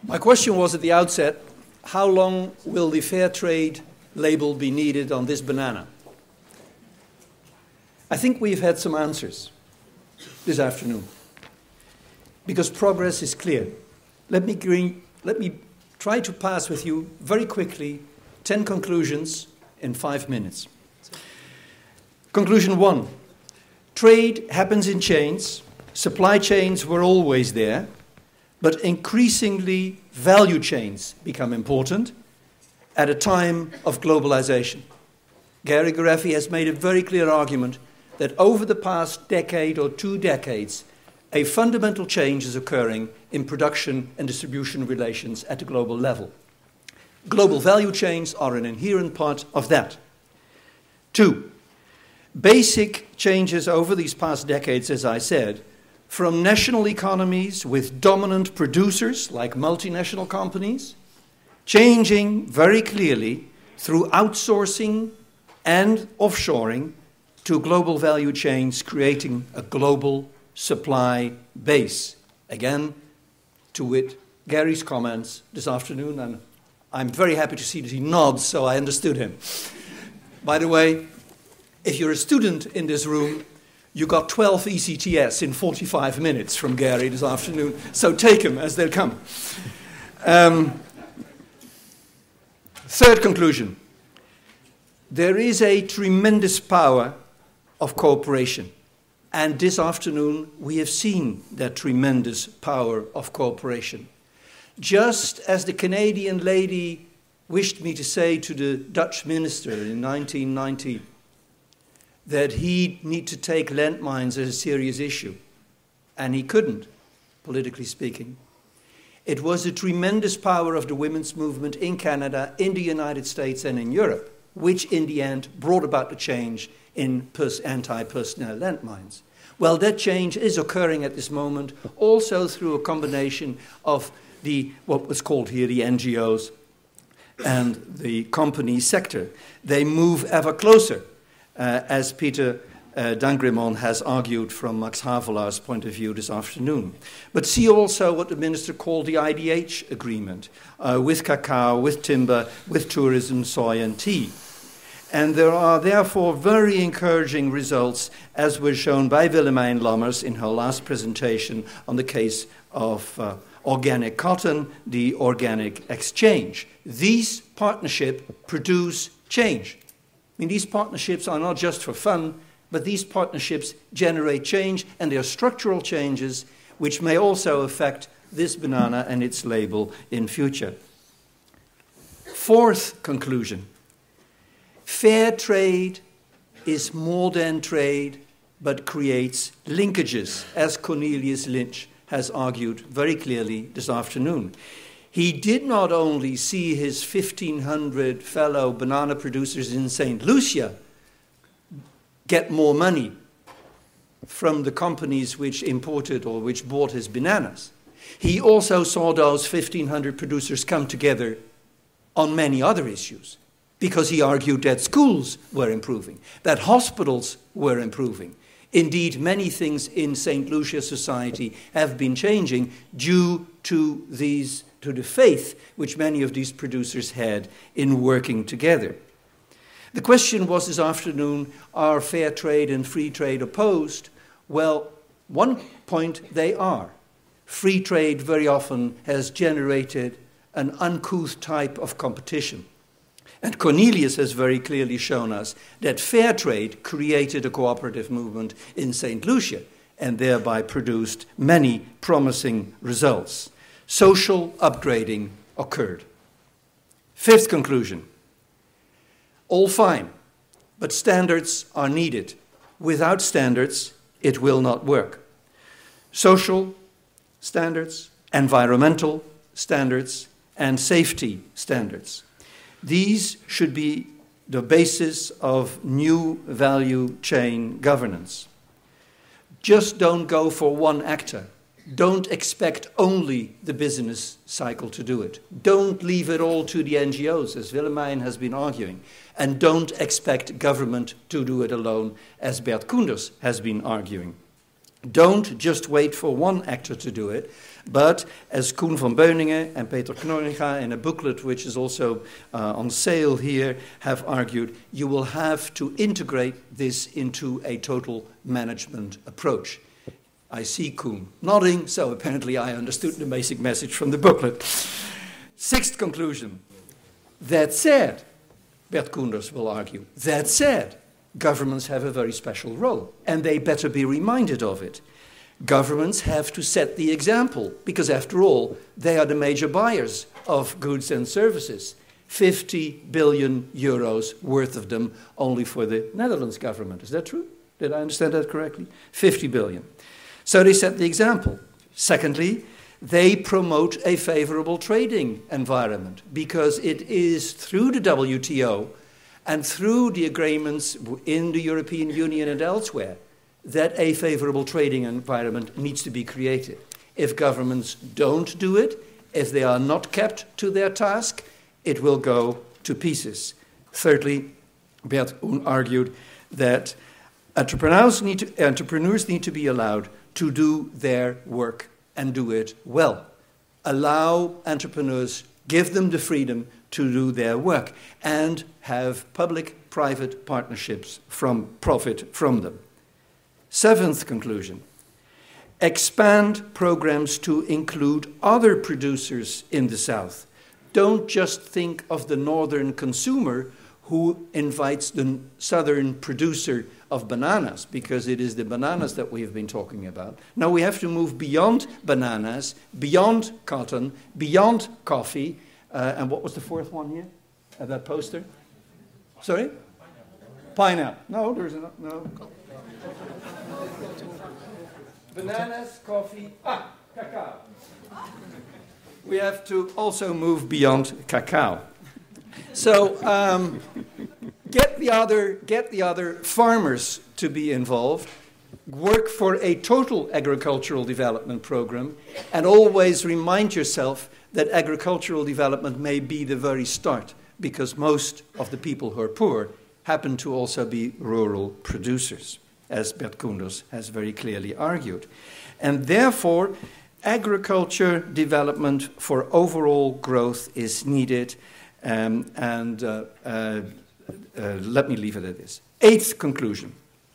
My question was at the outset, how long will the fair trade label be needed on this banana? I think we've had some answers this afternoon, because progress is clear. Let me try to pass with you very quickly 10 conclusions in 5 minutes. Conclusion 1. Trade happens in chains. Supply chains were always there, but increasingly value chains become important at a time of globalization. Gary Gareffi has made a very clear argument that over the past decade or 2 decades, a fundamental change is occurring in production and distribution relations at a global level. Global value chains are an inherent part of that. 2, basic changes over these past decades, as I said, from national economies with dominant producers like multinational companies, changing very clearly through outsourcing and offshoring to global value chains, creating a global supply base. Again, to wit, Gary's comments this afternoon, and I'm very happy to see that he nods, so I understood him. By the way, if you're a student in this room, you got 12 ECTS in 45 minutes from Gary this afternoon, so take them as they'll come. Third conclusion. There is a tremendous power of cooperation. And this afternoon, we have seen that tremendous power of cooperation. Just as the Canadian lady wished me to say to the Dutch minister in 1990 that he'd need to take landmines as a serious issue, and he couldn't, politically speaking. It was the tremendous power of the women's movement in Canada, in the United States, and in Europe, which in the end brought about the change in anti-personnel landmines. Well, that change is occurring at this moment also through a combination of what was called here the NGOs and the company sector. They move ever closer, as Peter Dangrimon has argued from Max Havelaar's point of view this afternoon. But see also what the minister called the IDH agreement with cacao, with timber, with tourism, soy and tea. And there are therefore very encouraging results, as was shown by Willemijn Lammers in her last presentation on the case of organic cotton, the organic exchange. These partnerships produce change. I mean, these partnerships are not just for fun, but these partnerships generate change, and they are structural changes which may also affect this banana and its label in future. Fourth conclusion. Fair trade is more than trade, but creates linkages, as Cornelius Lynch has argued very clearly this afternoon. He did not only see his 1,500 fellow banana producers in St. Lucia get more money from the companies which imported or which bought his bananas. He also saw those 1,500 producers come together on many other issues, because he argued that schools were improving, that hospitals were improving. Indeed, many things in St. Lucia society have been changing due to the faith which many of these producers had in working together. The question was this afternoon, are fair trade and free trade opposed? Well, one point they are. Free trade very often has generated an uncouth type of competition. And Cornelius has very clearly shown us that fair trade created a cooperative movement in St. Lucia and thereby produced many promising results. Social upgrading occurred. Fifth conclusion. All fine, but standards are needed. Without standards, it will not work. Social standards, environmental standards, and safety standards. These should be the basis of new value chain governance. Just don't go for one actor. Don't expect only the business cycle to do it. Don't leave it all to the NGOs, as Willemijn has been arguing. And don't expect government to do it alone, as Bert Koenders has been arguing. Don't just wait for one actor to do it, but as Koen van Beuningen and Peter Knorringa in a booklet which is also on sale here have argued, you will have to integrate this into a total management approach. I see Koen nodding, so apparently I understood the basic message from the booklet. Sixth conclusion. That said, Bert Koenders will argue, that said, governments have a very special role, and they better be reminded of it. Governments have to set the example, because after all, they are the major buyers of goods and services. 50 billion euros worth of them only for the Netherlands government. Is that true? Did I understand that correctly? 50 billion. So they set the example. Secondly, they promote a favorable trading environment, because it is through the WTO and through the agreements in the European Union and elsewhere that a favorable trading environment needs to be created. If governments don't do it, if they are not kept to their task, it will go to pieces. Thirdly, Bert argued that entrepreneurs need to be allowed to do their work and do it well. Allow entrepreneurs, give them the freedom to do their work and have public-private partnerships profit from them. Seventh conclusion, expand programs to include other producers in the South. Don't just think of the northern consumer who invites the southern producer of bananas, because it is the bananas that we have been talking about. Now we have to move beyond bananas, beyond cotton, beyond coffee. And what was the fourth one here? That poster? Sorry? Pineapple. No, there's no. Bananas, coffee, cacao. We have to also move beyond cacao. So get the other farmers to be involved, work for a total agricultural development program, and always remind yourself that agricultural development may be the very start, because most of the people who are poor happen to also be rural producers, as Bert Koenders has very clearly argued. And therefore, agriculture development for overall growth is needed. Let me leave it at this. Eighth conclusion.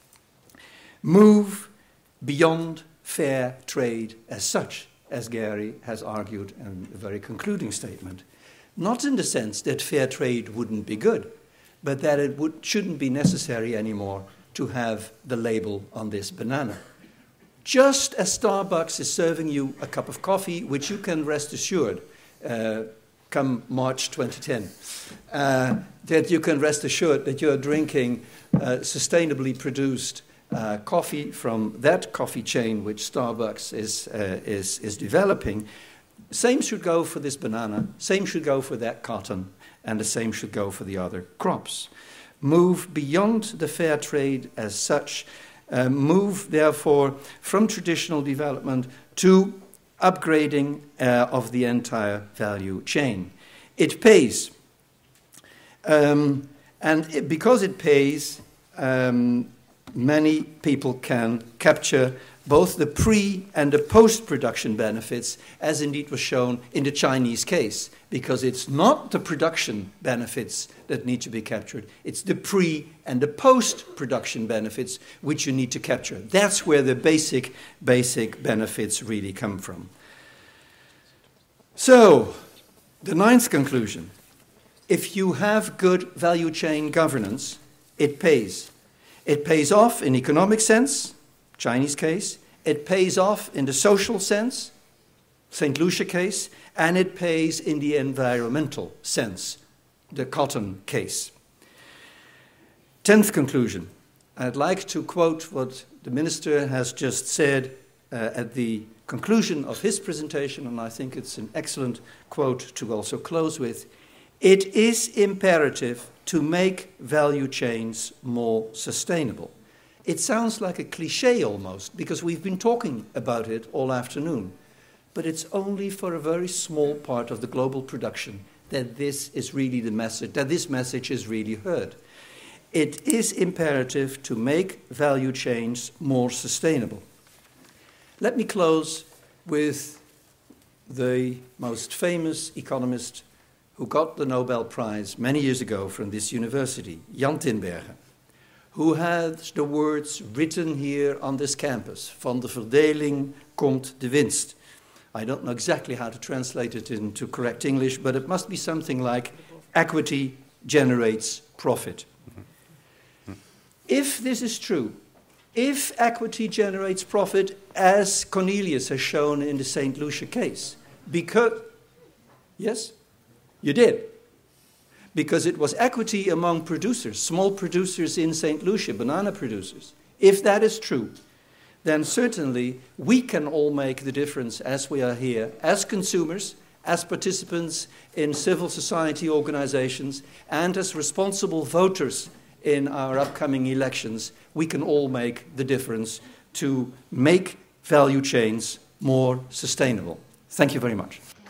Move beyond fair trade as such, as Gary has argued in a very concluding statement. Not in the sense that fair trade wouldn't be good, but that it shouldn't be necessary anymore to have the label on this banana. Just as Starbucks is serving you a cup of coffee, which you can rest assured, come March 2010, that you can rest assured that you're drinking sustainably produced coffee from that coffee chain which Starbucks is developing. Same should go for this banana, same should go for that cotton, and the same should go for the other crops. Move beyond the fair trade as such. Move, therefore, from traditional development to upgrading of the entire value chain. It pays. Because it pays, many people can capture both the pre- and the post-production benefits, as indeed was shown in the Chinese case, because it's not the production benefits that need to be captured, it's the pre- and the post-production benefits which you need to capture. That's where the basic benefits really come from. So, the ninth conclusion. If you have good value chain governance, it pays. It pays off in economic sense, Chinese case. It pays off in the social sense, St. Lucia case. And it pays in the environmental sense, the cotton case. 10th conclusion. I'd like to quote what the minister has just said at the conclusion of his presentation, and I think it's an excellent quote to also close with. It is imperative to make value chains more sustainable. It sounds like a cliche almost, because we've been talking about it all afternoon. But it's only for a very small part of the global production that this is really the message, that this message is really heard. It is imperative to make value chains more sustainable. Let me close with the most famous economist who got the Nobel Prize many years ago from this university, Jan Tinbergen, who has the words written here on this campus, van de verdeling komt de winst. I don't know exactly how to translate it into correct English, but it must be something like equity generates profit. If this is true, if equity generates profit, as Cornelius has shown in the St. Lucia case, because, yes, you did. Because it was equity among producers, small producers in St. Lucia, banana producers. If that is true, then certainly we can all make the difference as we are here, as consumers, as participants in civil society organizations, and as responsible voters in our upcoming elections. We can all make the difference to make value chains more sustainable. Thank you very much.